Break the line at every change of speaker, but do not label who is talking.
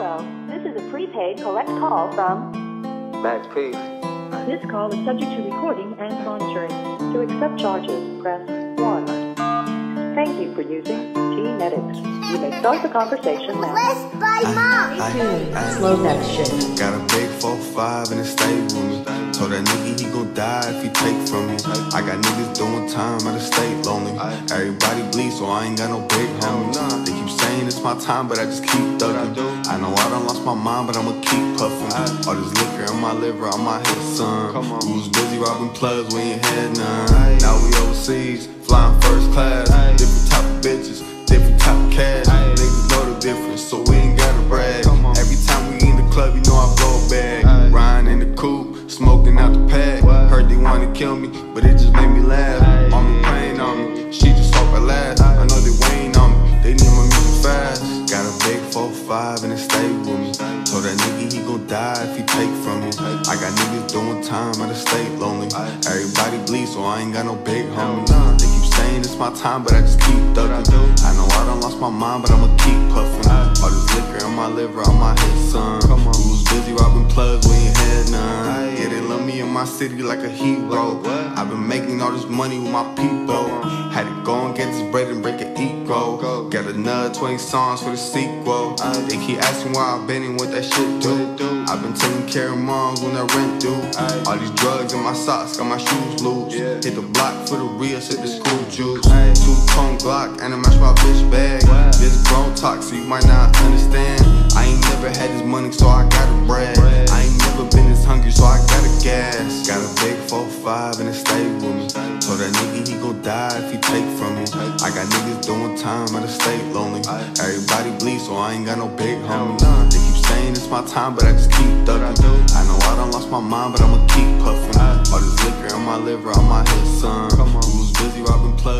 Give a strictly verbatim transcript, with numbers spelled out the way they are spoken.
Hello, this is a prepaid collect call from
Max P.
This call is subject to recording and monitoring. To accept charges, press one. Thank you for using G-Netics. You may start the conversation now.
Blessed by mom.
Slow that shit.
Got a big four five and it stay with me. Told that nigga he gon' die if he take from me. I got niggas doing time out of state lonely. Everybody bleed, so I ain't got no big homies. They keep saying it's my time, but I just keep thugging. I know I done lost my mind, but I'ma keep puffing. All this liquor in my liver, on my head, son. We was busy robbing plugs, we ain't had none. Now we overseas, flying first class. Different type of bitches, different type of cash. Niggas know the difference, so we ain't gotta brag. Every time we in the club, you know I blow a bag. Riding in the coupe, smoking out the pack. Heard they wanna kill me, but it just made me laugh. Mama praying on me, she just hope I last. I know they weighing on me, they need my music fast. Got a big four five and it stay with me. Told that nigga he gon' die if he take from me. I got niggas doing time out of state lonely. Everybody bleed, so I ain't got no big homies. They keep saying it's my time, but I just keep thugging. I know I done lost my mind, but I'ma keep puffing. All this liquor in my liver, on my head, son. We was busy robbing plugs, we ain't had none. Yeah, they love me in my city like a hero. I've been making all this money with my people. Had to go and get this bread and break an ego. Got another twenty songs for the sequel. They keep asking why I've been in what that shit do. I've been taking care of moms when that rent due. All these drugs in my socks, got my shoes loose. Hit the block for the real, sip the school juice. Two cone Glock and I match my bitch bag. This grown talk, so you might not understand. I ain't never had this money, so I gotta brag. I ain't never been this hungry, so I gotta gas. Got a big four five and it stay with me. Told that nigga he gon' die if he take from me. I got niggas doing time out of state lonely. Everybody bleed, so I ain't got no big homies. They keep saying it's my time, but I just keep thugging. I know I done lost my mind, but I'ma keep puffing. All this liquor in my liver, on my head, son. We was busy robbing plugs.